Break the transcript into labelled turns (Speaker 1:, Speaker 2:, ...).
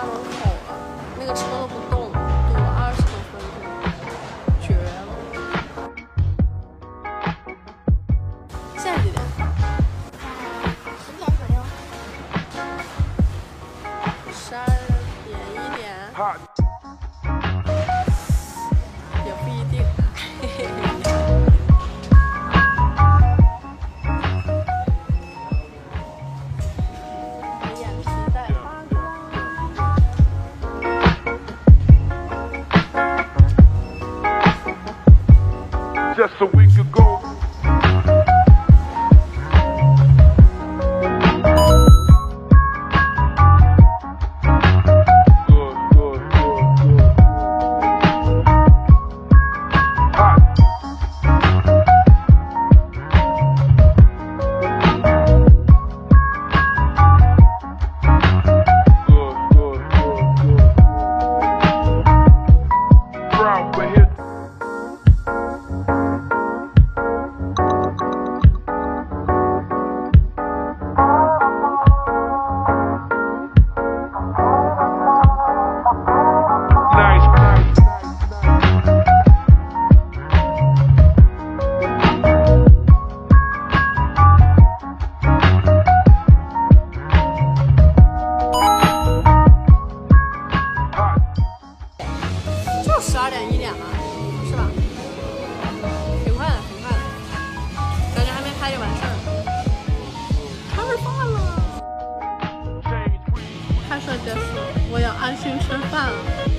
Speaker 1: 家门口了，那个车都不动，堵了20多分钟，绝了！现在几点
Speaker 2: 10点左右。
Speaker 1: 12点1点，也不一定。嘿嘿嘿。
Speaker 3: Just so we could go.
Speaker 1: 12点1点了，是吧？挺快的，挺快的，感觉还没拍就完事儿。吃饭了，拍摄结束，我要安心吃饭了。